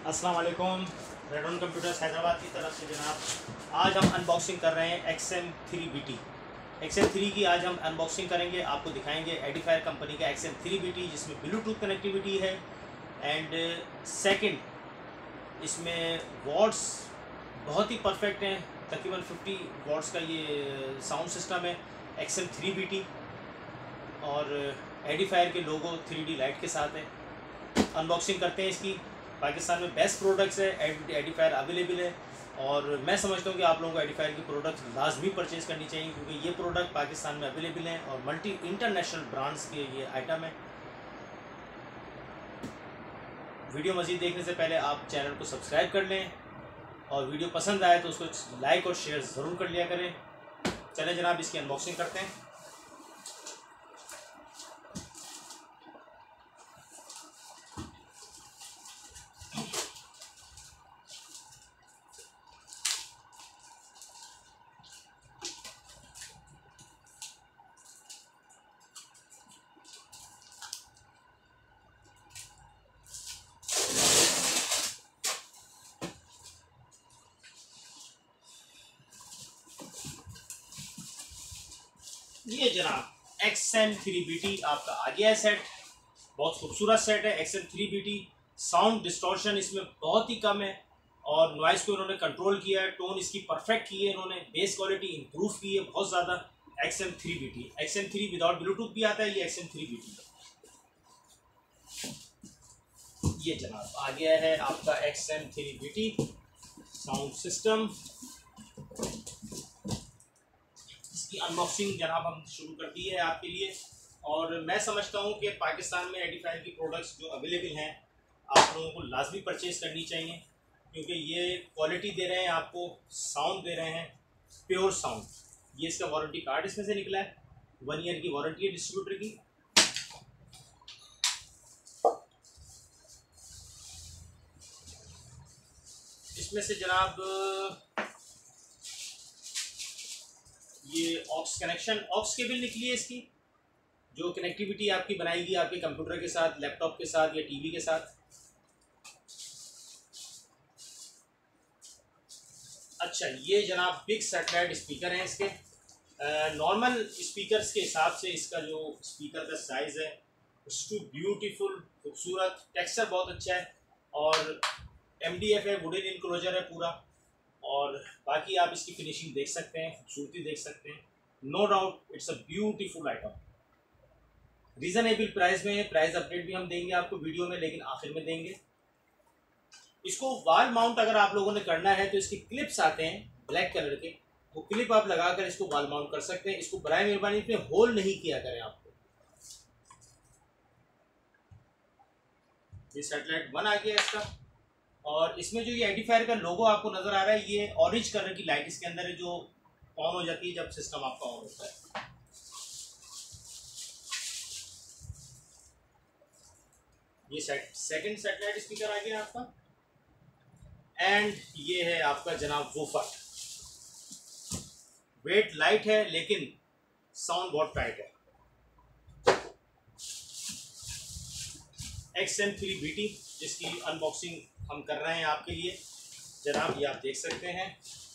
अस्सलाम वालेकुम। Radon computers Hyderabad की तरफ से जनाब आज हम अनबॉक्सिंग कर रहे हैं XM3BT। XM3 की आज हम अनबॉक्सिंग करेंगे, आपको दिखाएंगे एडिफायर कंपनी का XM3BT जिसमें ब्लूटूथ कनेक्टिविटी है एंड सेकंड इसमें वॉट्स बहुत ही परफेक्ट हैं। तकरीबन 50 वॉट्स का ये साउंड सिस्टम है XM3BT और एडिफायर के लोगो 3D लाइट के साथ है। अनबॉक्सिंग करते हैं इसकी। पाकिस्तान में बेस्ट प्रोडक्ट्स है, एडिफायर अवेलेबल है और मैं समझता हूँ कि आप लोगों को एडिफायर की प्रोडक्ट्स लाजमी परचेज करनी चाहिए क्योंकि ये प्रोडक्ट पाकिस्तान में अवेलेबल हैं और मल्टी इंटरनेशनल ब्रांड्स के ये आइटम है। वीडियो मज़ीद देखने से पहले आप चैनल को सब्सक्राइब कर लें और वीडियो पसंद आए तो उसको लाइक और शेयर ज़रूर कर लिया करें। चलें जनाब इसकी अनबॉक्सिंग करते हैं। ये जनाब XM3BT आपका आ गया है सेट। बहुत खूबसूरत सेट है XM3BT। साउंड डिस्टॉर्शन इसमें बहुत ही कम है और नॉइस को इन्होंने कंट्रोल किया है। टोन इसकी परफेक्ट की है इन्होंने, बेस क्वालिटी इंप्रूव की है बहुत ज़्यादा। XM3 विदाउट ब्लूटूथ भी आता है ये XM3BT। ये जनाब आ गया है आपका XM3BT साउंड सिस्टम। इसकी अनबॉक्सिंग जनाब हम शुरू कर दी है आपके लिए और मैं समझता हूँ कि पाकिस्तान में एडिफायर की प्रोडक्ट्स जो अवेलेबल हैं आप लोगों को लाजमी परचेज़ करनी चाहिए क्योंकि ये क्वालिटी दे रहे हैं आपको, साउंड दे रहे हैं, प्योर साउंड। ये इसका वारंटी कार्ड इसमें से निकला है, 1 ईयर की वारंटी है डिस्ट्रीब्यूटर की। इसमें से जनाब ये ऑक्स केबल निकली है इसकी, जो कनेक्टिविटी आपकी बनाएगी आपके कंप्यूटर के साथ, लैपटॉप के साथ या टीवी के साथ। अच्छा, ये जनाब बिग सैटेलाइट स्पीकर हैं इसके। नॉर्मल स्पीकर्स के हिसाब से इसका जो स्पीकर का साइज़ है उसको ब्यूटीफुल, खूबसूरत, टेक्सचर बहुत अच्छा है और MDF है, वुडन इनक्लोजर है पूरा। और बाकी आप इसकी फिनिशिंग देख सकते हैं, खूबसूरती देख सकते हैं। No doubt it's a beautiful item. Reasonable price में है। प्राइस अपडेट भी हम देंगे आपको वीडियो में, लेकिन आखिर में देंगे। इसको वॉल माउंट अगर आप लोगों ने करना है तो इसके क्लिप्स आते हैं ब्लैक कलर के, वो क्लिप आप लगाकर इसको वॉल माउंट कर सकते हैं। इसको बराए मेहरबानी इसमें होल नहीं किया करें आपको। ये सैटेलाइट 1 आ गया इसका और इसमें जो ये एडिफायर का लोगो आपको नजर आ रहा है, ये ऑरेंज कलर की लाइट इसके अंदर है जो ऑन हो जाती है जब सिस्टम आपका ऑन होता है। ये सेकंड सैटेलाइट स्पीकर आ गया आपका एंड ये है आपका जनाब वूफर। वेट लाइट है लेकिन साउंड बहुत टाइट है। XM3BT जिसकी अनबॉक्सिंग हम कर रहे हैं आपके लिए जनाब, ये आप देख सकते हैं।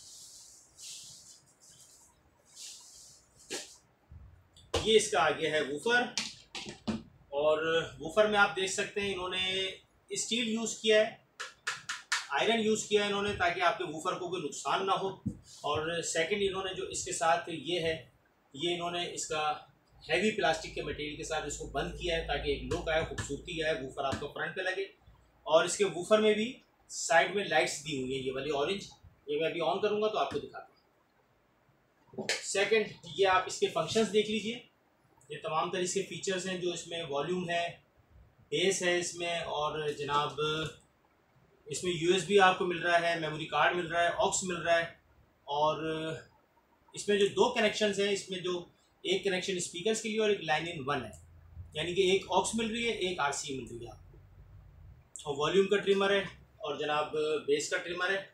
ये इसका आ गया है वूफर और वूफर में आप देख सकते हैं इन्होंने स्टील यूज़ किया है, आयरन यूज़ किया है इन्होंने ताकि आपके वूफर को कोई नुकसान ना हो। और सेकंड इन्होंने जो इसके साथ ये है, ये इन्होंने इसका हैवी प्लास्टिक के मटेरियल के साथ इसको बंद किया है ताकि एक लुक आए, खूबसूरती आए, वूफर आपको फ्रंट पे लगे। और इसके वूफर में भी साइड में लाइट्स दी हुई है, ये वाली ऑरेंज। ये मैं अभी ऑन करूँगा तो आपको दिखाता हूँ। सेकेंड, ये आप इसके फंक्शंस देख लीजिए। ये तमाम तरह के फीचर्स हैं जो इसमें वॉल्यूम है, बेस है इसमें और जनाब इसमें USB आपको मिल रहा है, मेमोरी कार्ड मिल रहा है, ऑक्स मिल रहा है। और इसमें जो 2 कनेक्शंस हैं, इसमें जो एक कनेक्शन स्पीकर्स के लिए और एक लाइन इन 1 है, यानी कि एक ऑक्स मिल रही है, एक RC मिल रही है आपको। और वॉल्यूम का ट्रिमर है और जनाब बेस का ट्रिमर है।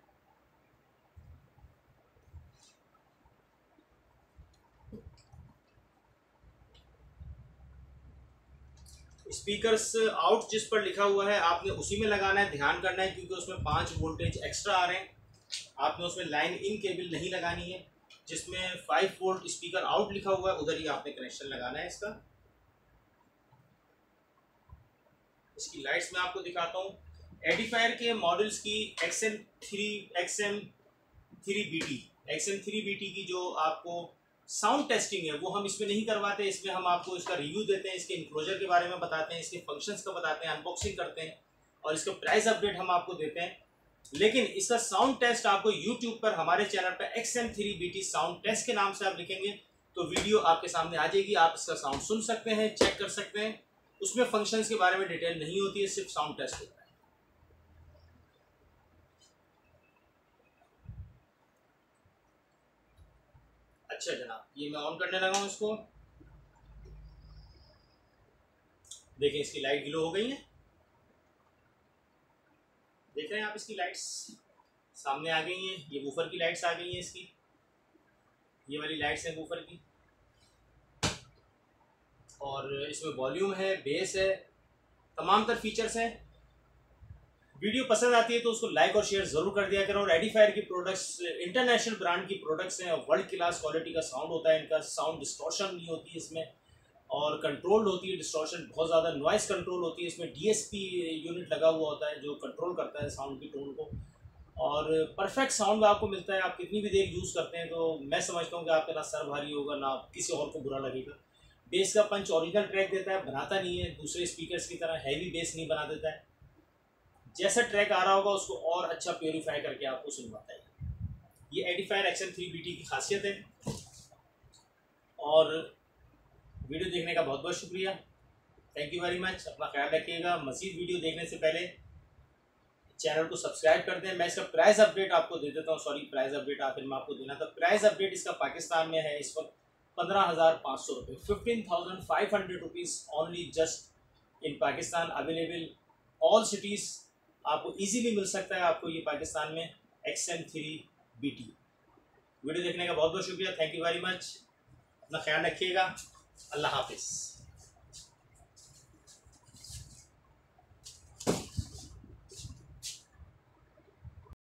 स्पीकर्स आउट जिस पर लिखा हुआ है आपने उसी में लगाना है, ध्यान करना है क्योंकि उसमें 5 वोल्टेज एक्स्ट्रा आ रहे हैं। आपने उसमें लाइन इन केबल नहीं लगानी है, जिसमें 5 वोल्ट स्पीकर आउट लिखा हुआ है उधर ही आपने कनेक्शन लगाना है इसका। इसकी लाइट्स मैं आपको दिखाता हूँ। एडिफायर के मॉडल्स की XM3BT की जो आपको साउंड टेस्टिंग है वो हम इसमें नहीं करवाते। इसमें हम आपको इसका रिव्यू देते हैं, इसके इनक्लोजर के बारे में बताते हैं, इसके फंक्शंस का बताते हैं, अनबॉक्सिंग करते हैं और इसका प्राइस अपडेट हम आपको देते हैं। लेकिन इसका साउंड टेस्ट आपको यूट्यूब पर हमारे चैनल पर XM3BT साउंड टेस्ट के नाम से आप लिखेंगे तो वीडियो आपके सामने आ जाएगी। आप इसका साउंड सुन सकते हैं, चेक कर सकते हैं। उसमें फंक्शंस के बारे में डिटेल नहीं होती है, सिर्फ साउंड टेस्ट होता है। अच्छा जनाब, ये मैं ऑन करने लगा हूँ इसको। देखें इसकी लाइट ग्लो हो गई है, देख रहे हैं आप इसकी लाइट्स सामने आ गई हैं। ये वूफर की लाइट्स आ गई हैं इसकी, ये वाली लाइट्स हैं वूफर की। और इसमें वॉल्यूम है, बेस है, तमाम तर फीचर्स हैं। वीडियो पसंद आती है तो उसको लाइक और शेयर ज़रूर कर दिया करें। और एडिफायर की प्रोडक्ट्स इंटरनेशनल ब्रांड की प्रोडक्ट्स हैं और वर्ल्ड क्लास क्वालिटी का साउंड होता है इनका। साउंड डिस्टॉर्शन नहीं होती है इसमें और कंट्रोल्ड होती है। डिस्टॉर्शन बहुत ज़्यादा नॉइस कंट्रोल होती है इसमें। DSP यूनिट लगा हुआ होता है जो कंट्रोल करता है साउंड की टोन को और परफेक्ट साउंड आपको मिलता है। आप कितनी भी देर यूज़ करते हैं तो मैं समझता हूँ कि आपका ना सर भारी होगा ना किसी और को बुरा लगेगा। बेस का पंच ओरिजिनल ट्रैक देता है, बनाता नहीं है दूसरे स्पीकर्स की तरह हैवी बेस नहीं बना देता है। जैसा ट्रैक आ रहा होगा उसको और अच्छा प्योरीफाई करके आपको सुनवाता है। ये एडिफायर XM3BT की खासियत है। और वीडियो देखने का बहुत बहुत शुक्रिया, थैंक यू वेरी मच। अपना ख्याल रखिएगा। मज़ीद वीडियो देखने से पहले चैनल को सब्सक्राइब कर दें। मैं इसका प्राइस अपडेट आपको दे देता हूँ। सॉरी, प्राइस अपडेट आखिर में आपको देना था। प्राइस अपडेट इसका पाकिस्तान में है इस वक्त 15,500 रुपये, 15,500 rupees only just in Pakistan. Available all cities, आपको इजीली मिल सकता है आपको ये पाकिस्तान में XM3BT। वीडियो देखने का बहुत बहुत शुक्रिया, थैंक यू वेरी मच। अपना ख्याल रखिएगा, अल्लाह हाफिज़।